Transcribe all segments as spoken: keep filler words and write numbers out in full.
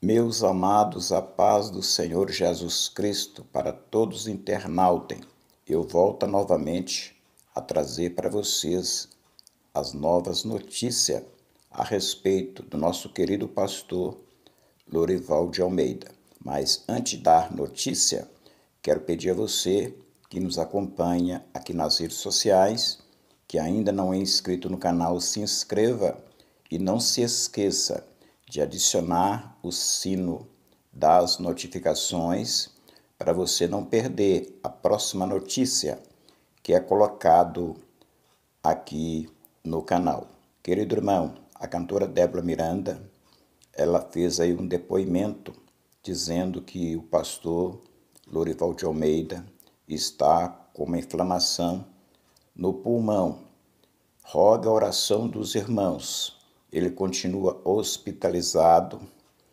Meus amados, a paz do Senhor Jesus Cristo para todos os internautas. Eu volto novamente a trazer para vocês as novas notícias a respeito do nosso querido pastor Lorival de Almeida. Mas antes de dar notícia, quero pedir a você que nos acompanha aqui nas redes sociais, que ainda não é inscrito no canal, se inscreva e não se esqueça de adicionar o sino das notificações para você não perder a próxima notícia que é colocado aqui no canal. Querido irmão, a cantora Débora Miranda, ela fez aí um depoimento dizendo que o pastor Lorival de Almeida está com uma inflamação no pulmão. Roga a oração dos irmãos. Ele continua hospitalizado,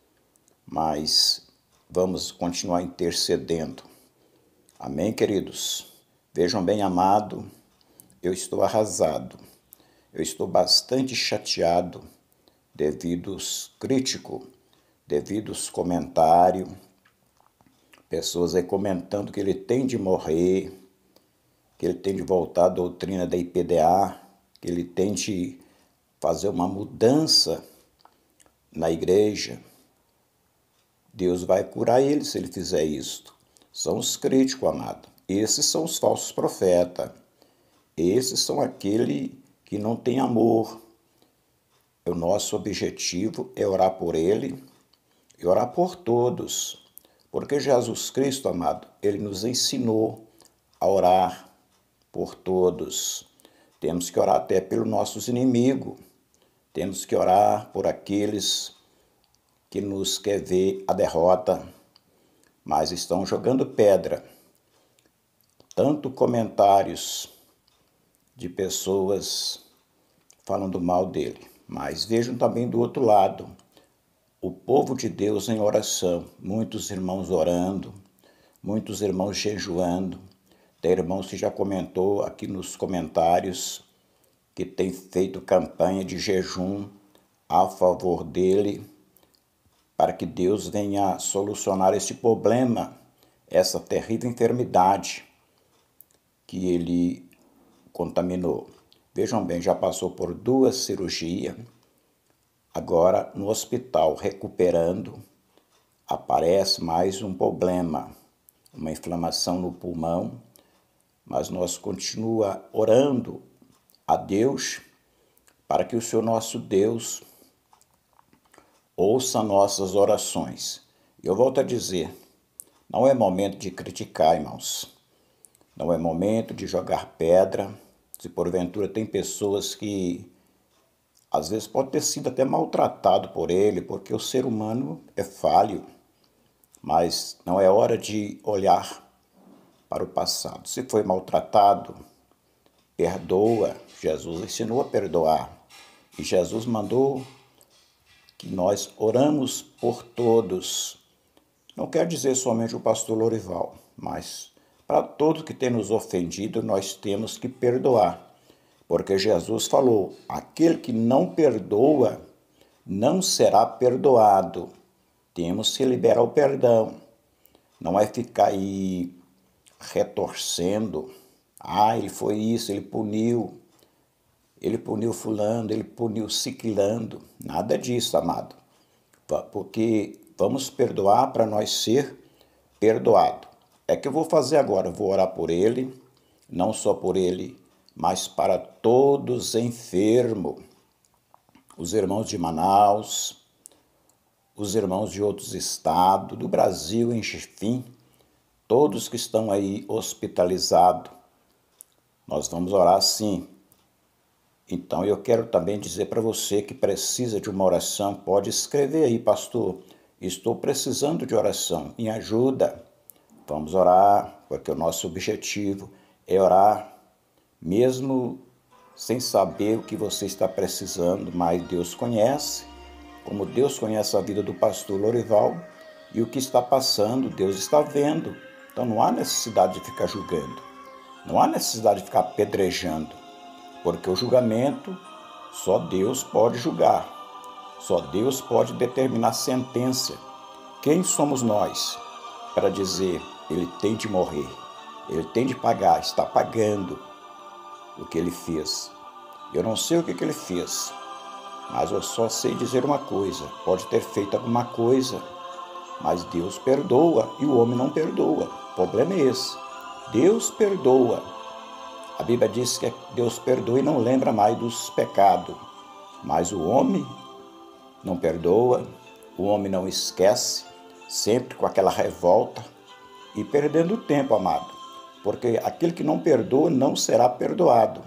mas vamos continuar intercedendo. Amém, queridos? Vejam bem, amado, eu estou arrasado. Eu estou bastante chateado devido aos críticos, devido aos comentários, pessoas aí comentando que ele tem de morrer, que ele tem de voltar à doutrina da I P D A, que ele tem de fazer uma mudança na igreja. Deus vai curar ele se ele fizer isto. São os críticos, amado. Esses são os falsos profetas. Esses são aqueles que não têm amor. O nosso objetivo é orar por ele e orar por todos. Porque Jesus Cristo, amado, ele nos ensinou a orar por todos. Temos que orar até pelos nossos inimigos. Temos que orar por aqueles que nos quer ver a derrota, mas estão jogando pedra. Tanto comentários de pessoas falando mal dele. Mas vejam também do outro lado, o povo de Deus em oração. Muitos irmãos orando, muitos irmãos jejuando. Tem irmãos que já comentou aqui nos comentários que tem feito campanha de jejum a favor dele, para que Deus venha solucionar esse problema, essa terrível enfermidade que ele contaminou. Vejam bem, já passou por duas cirurgias, agora no hospital recuperando, aparece mais um problema, uma inflamação no pulmão, mas nós continuamos orando a Deus, para que o Senhor nosso Deus ouça nossas orações. Eu volto a dizer, não é momento de criticar, irmãos. Não é momento de jogar pedra. Se porventura tem pessoas que, às vezes, pode ter sido até maltratado por ele, porque o ser humano é falho. Mas não é hora de olhar para o passado. Se foi maltratado, perdoa. Jesus ensinou a perdoar. E Jesus mandou que nós oramos por todos. Não quer dizer somente o pastor Lorival, mas para todos que têm nos ofendido, nós temos que perdoar. Porque Jesus falou, aquele que não perdoa, não será perdoado. Temos que liberar o perdão. Não é ficar aí retorcendo. Ah, ele foi isso, ele puniu. Ele puniu fulano, ele puniu ciclano. Nada disso, amado. Porque vamos perdoar para nós ser perdoado. É que eu vou fazer agora, vou orar por ele, não só por ele, mas para todos enfermos. Os irmãos de Manaus, os irmãos de outros estados, do Brasil, enfim, todos que estão aí hospitalizados. Nós vamos orar sim. Então, eu quero também dizer para você que precisa de uma oração, pode escrever aí, pastor, estou precisando de oração, me ajuda. Vamos orar, porque o nosso objetivo é orar, mesmo sem saber o que você está precisando, mas Deus conhece, como Deus conhece a vida do pastor Lorival, e o que está passando, Deus está vendo. Então, não há necessidade de ficar julgando, não há necessidade de ficar apedrejando. Porque o julgamento, só Deus pode julgar. Só Deus pode determinar sentença. Quem somos nós para dizer ele tem de morrer, ele tem de pagar, está pagando o que ele fez? Eu não sei o que, que ele fez, mas eu só sei dizer uma coisa: pode ter feito alguma coisa, mas Deus perdoa e o homem não perdoa. O problema é esse. Deus perdoa. A Bíblia diz que Deus perdoa e não lembra mais dos pecados, mas o homem não perdoa, o homem não esquece, sempre com aquela revolta e perdendo o tempo, amado, porque aquele que não perdoa não será perdoado.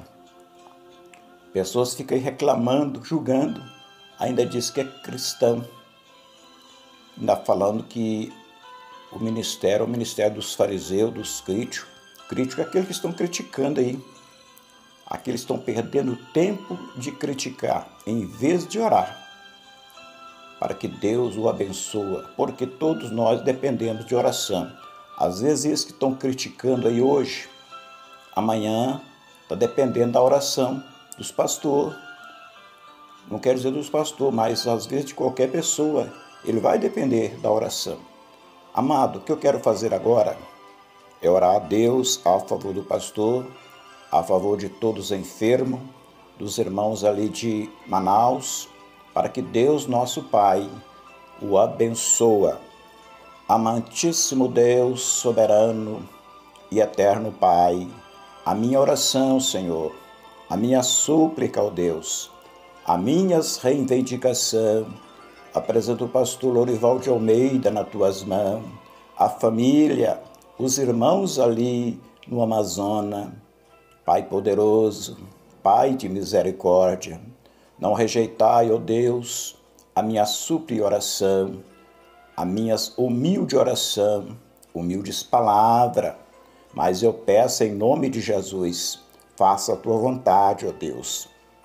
Pessoas ficam aí reclamando, julgando, ainda diz que é cristão, ainda falando que o ministério é o ministério dos fariseus, dos críticos. Crítico é aqueles que estão criticando aí, aqueles que estão perdendo tempo de criticar, em vez de orar, para que Deus o abençoe, porque todos nós dependemos de oração. Às vezes esses que estão criticando aí hoje, amanhã está dependendo da oração dos pastores. Não quero dizer dos pastores, mas às vezes de qualquer pessoa, ele vai depender da oração. Amado, o que eu quero fazer agora é orar a Deus a favor do pastor, a favor de todos os enfermos, dos irmãos ali de Manaus, para que Deus, nosso Pai, o abençoe. Amantíssimo Deus, soberano e eterno Pai, a minha oração, Senhor, a minha súplica, ó Deus, a minhas reivindicação, apresento o pastor Lorival de Almeida nas tuas mãos, a família, os irmãos ali no Amazonas. Pai poderoso, Pai de misericórdia, não rejeitai, ó Deus, a minha súplica e oração, a minhas humilde oração, humildes palavras, mas eu peço em nome de Jesus, faça a tua vontade, ó Deus.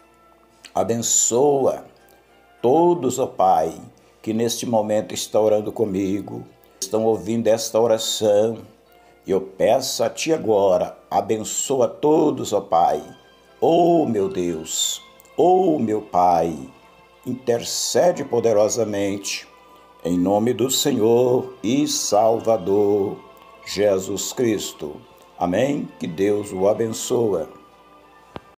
Abençoa todos, ó Pai, que neste momento estão orando comigo, estão ouvindo esta oração. Eu peço a Ti agora, abençoa todos, ó Pai. Oh, meu Deus, oh, meu Pai, intercede poderosamente, em nome do Senhor e Salvador, Jesus Cristo. Amém? Que Deus o abençoe.